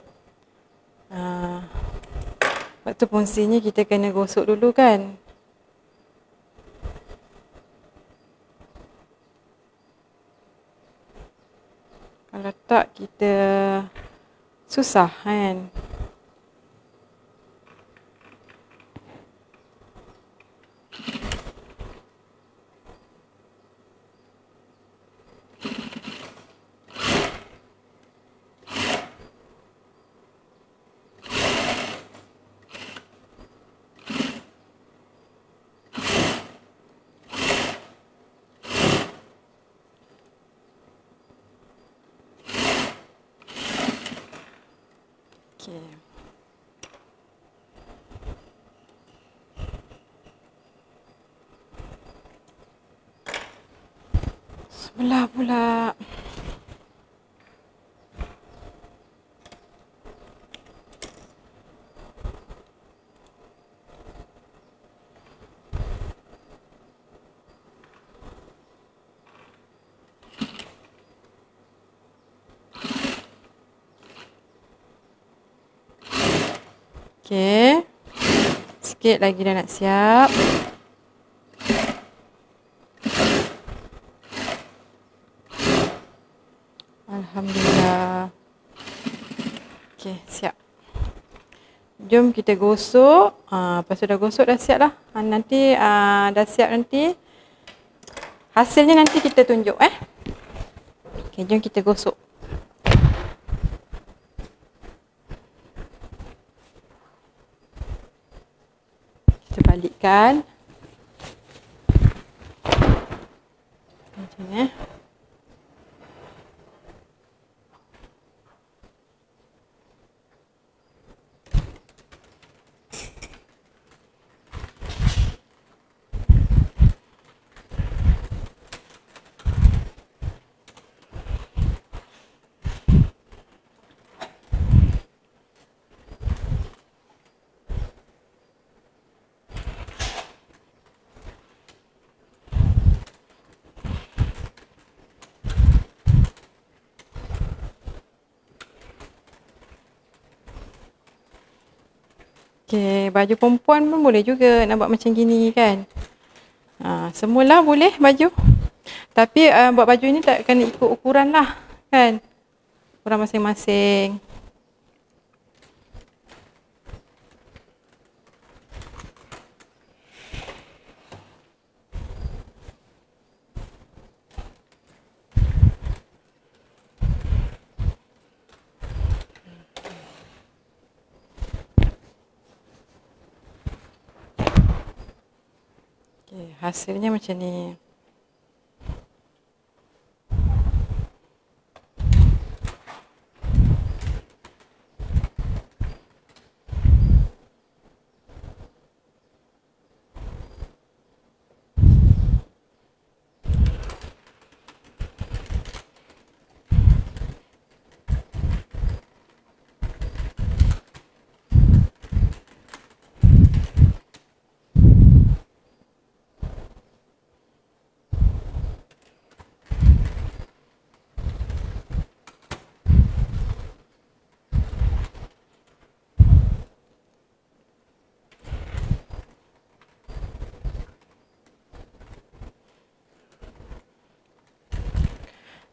Waktu fungsinya kita kena gosok dulu kan. Kalau tak kita susah kan. Okay. Sebelah pula. Okey. Sikit lagi dah nak siap. Alhamdulillah. Okey, siap. Jom kita gosok. Lepas tu dah gosok dah siap lah. Nanti dah siap nanti. Hasilnya nanti kita tunjuk Okey, jom kita gosok. Balikkan macam ni. Okey, baju perempuan pun boleh juga nak buat macam gini kan. Semualah boleh baju. Tapi buat baju ni tak kena ikut ukuran lah kan. Ukuran masing-masing. Hasilnya macam ni.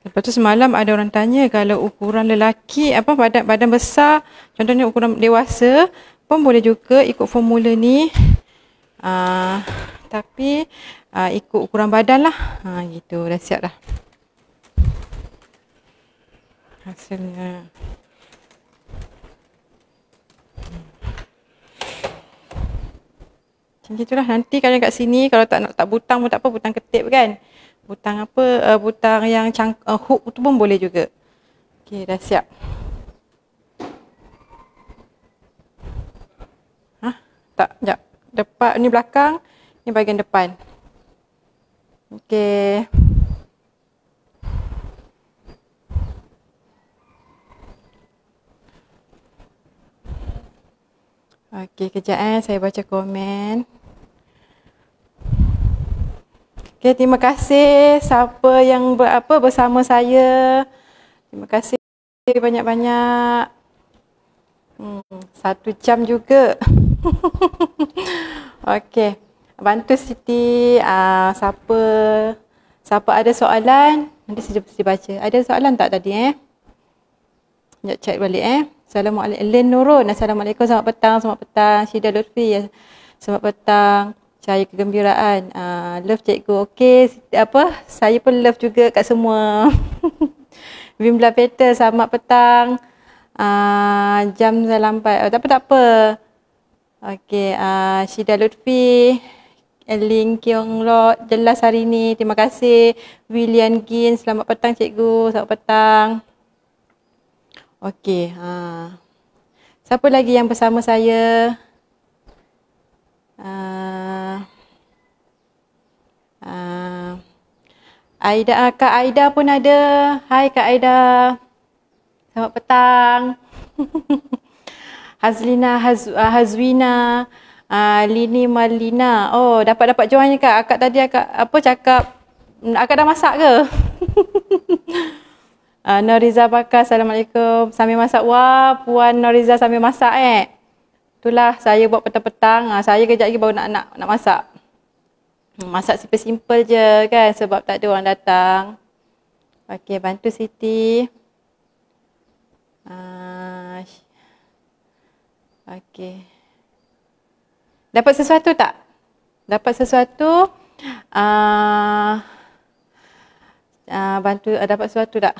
Lepas tu semalam ada orang tanya kalau ukuran lelaki apa badan besar, contohnya ukuran dewasa pun boleh juga ikut formula ni. Tapi ikut ukuran badan lah. Gitu, dah siap dah. Hasilnya. Macam itulah. Nanti kalau kat sini kalau tak butang pun tak apa, butang ketip kan. Butang apa, butang yang hook tu pun boleh juga. Okey, dah siap. Tak, sekejap. Depan ni belakang, ni bahagian depan. Okey. Okey, kejap saya baca komen. Okay, terima kasih siapa yang bersama saya. Terima kasih banyak-banyak. 1 jam juga. Okey, bantu Siti. Siapa ada soalan, nanti saya baca. Ada soalan tak tadi Sekejap check balik Assalamualaikum. Len Nurun. Assalamualaikum. Selamat petang. Syida Lutfi. Selamat petang. Cahaya kegembiraan. Love cikgu. Okey, saya pun love juga kat semua. Bimla Peter, selamat petang. Jam dah lambat. Tak apa. Okey, Syida Lutfi. Ling Kiong Lot, jelas hari ni. Terima kasih. William Gin, selamat petang cikgu. Selamat petang. Okey, siapa lagi yang bersama saya? Aida, Kak Aida pun ada. Hai Kak Aida. Selamat petang. Hazlina, Hazwina, Lini Malina. Oh, dapat join ni Kak. Akak tadi cakap akak dah masak ke? Noriza Bakar, Assalamualaikum. Sambil masak. Wah, Puan Noriza sambil masak Itulah saya buat petang-petang. Saya kejap lagi baru nak masak. Masak simple-simple je kan sebab tak ada orang datang. Okey, bantu Siti. Okey. Dapat sesuatu tak? Dapat sesuatu? Bantu dapat sesuatu tak?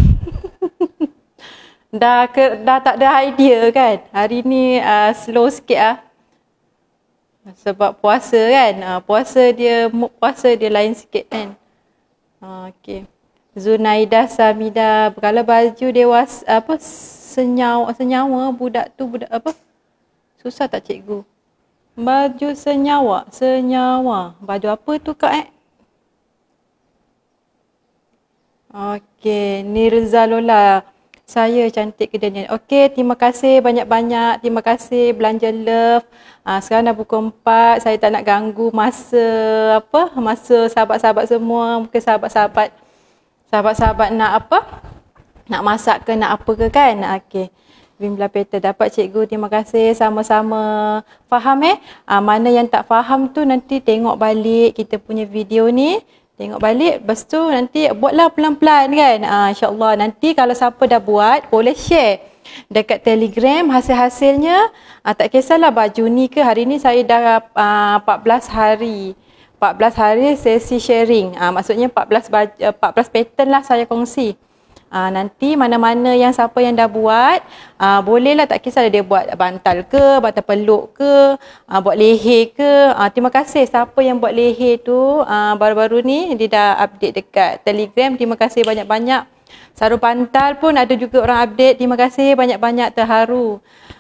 dah tak ada idea kan? Hari ni slow sikit sebab puasa kan. Puasa dia lain sikit kan. Okey. Zunaida Samida, kalau baju dewasa senyawa budak apa? Susah tak cikgu? Baju senyawa. Baju apa tu Kak Okey, Nirza Lola. Saya cantik ke Daniel. Okey, terima kasih banyak-banyak. Terima kasih belanja love. Sekarang dah pukul 4. Saya tak nak ganggu masa sahabat-sahabat semua. Mungkin sahabat-sahabat nak nak masak ke nak apa ke kan. Okey. Bimla Peter, dapat cikgu. Terima kasih, sama-sama. Faham mana yang tak faham tu nanti tengok balik kita punya video ni. Tengok balik, lepas tu nanti buatlah pelan-pelan kan. InsyaAllah nanti kalau siapa dah buat, boleh share dekat Telegram hasil-hasilnya. Tak kisahlah baju ni ke, hari ni saya dah 14 hari. 14 hari sesi sharing. Maksudnya 14 pattern lah saya kongsi. Nanti mana-mana yang siapa yang dah buat, bolehlah, tak kisah dia buat bantal ke, bantal peluk ke, buat leher ke. Terima kasih siapa yang buat leher tu baru-baru ni dia dah update dekat Telegram. Terima kasih banyak-banyak. Sarung bantal pun ada juga orang update. Terima kasih banyak-banyak, terharu.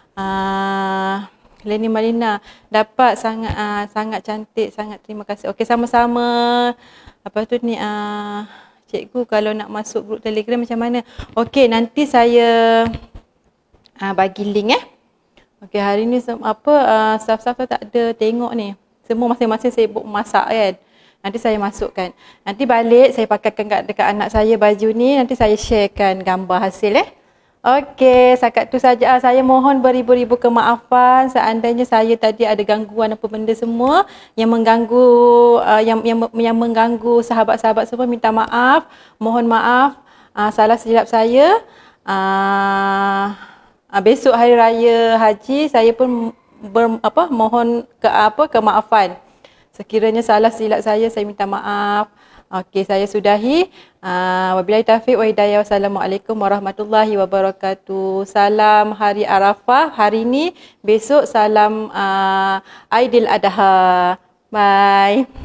Leni Malina dapat sangat cantik, sangat terima kasih. Okey, sama-sama. Apa tu ni cikgu kalau nak masuk grup Telegram macam mana? Okey, nanti saya bagi link Okey, hari ni staff-staff tak ada tengok ni. Semua masing-masing sibuk masak kan. Nanti saya masukkan. Nanti balik saya pakaikan dekat anak saya baju ni, nanti saya sharekan gambar hasil Okey, setakat tu saja. Saya mohon beribu-ribu kemaafan seandainya saya tadi ada gangguan apa benda semua yang mengganggu yang mengganggu sahabat-sahabat semua, minta maaf, mohon maaf. salah silap saya. Besok hari raya haji saya pun mohon kemaafan. Sekiranya salah silap saya minta maaf. Okey, saya sudahi. Wabillahi taufiq wa hidayah. Wassalamualaikum warahmatullahi wabarakatuh. Salam hari Arafah hari ni, besok salam Aidil Adha. Bye.